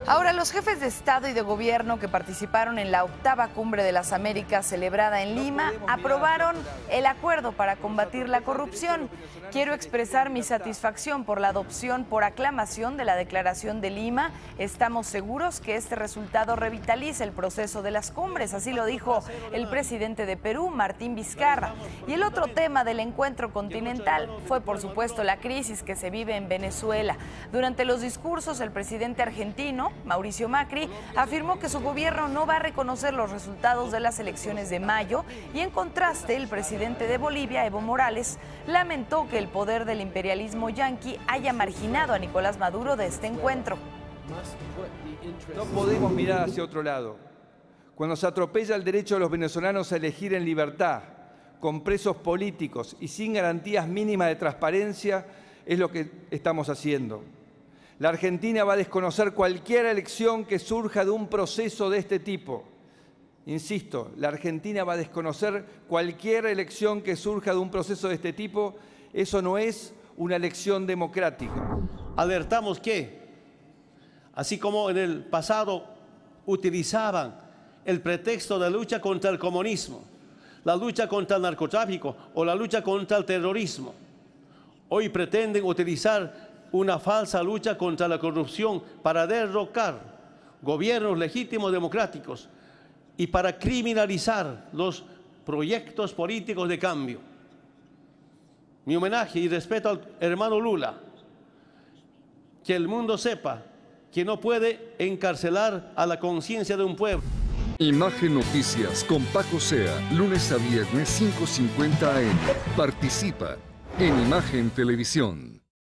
Ahora, los jefes de Estado y de Gobierno que participaron en la 8ª Cumbre de las Américas celebrada en Lima aprobaron el acuerdo para combatir la corrupción. Quiero expresar mi satisfacción por la adopción por aclamación de la Declaración de Lima. Estamos seguros que este resultado revitaliza el proceso de las cumbres, así lo dijo el presidente de Perú, Martín Vizcarra. Y el otro tema del encuentro continental fue, por supuesto, la crisis que se vive en Venezuela. Durante los discursos, el presidente argentino, Mauricio Macri, afirmó que su gobierno no va a reconocer los resultados de las elecciones de mayo y, en contraste, el presidente de Bolivia, Evo Morales, lamentó que el poder del imperialismo yanqui haya marginado a Nicolás Maduro de este encuentro. No podemos mirar hacia otro lado. Cuando se atropella el derecho de los venezolanos a elegir en libertad, con presos políticos y sin garantías mínimas de transparencia, es lo que estamos haciendo. La Argentina va a desconocer cualquier elección que surja de un proceso de este tipo. Insisto, la Argentina va a desconocer cualquier elección que surja de un proceso de este tipo. Eso no es una elección democrática. Alertamos que, así como en el pasado utilizaban el pretexto de lucha contra el comunismo, la lucha contra el narcotráfico o la lucha contra el terrorismo, hoy pretenden utilizar una falsa lucha contra la corrupción para derrocar gobiernos legítimos democráticos y para criminalizar los proyectos políticos de cambio. Mi homenaje y respeto al hermano Lula. Que el mundo sepa que no puede encarcelar a la conciencia de un pueblo. Imagen Noticias con Paco Sea, lunes a viernes 5:50 AM. Participa en Imagen Televisión.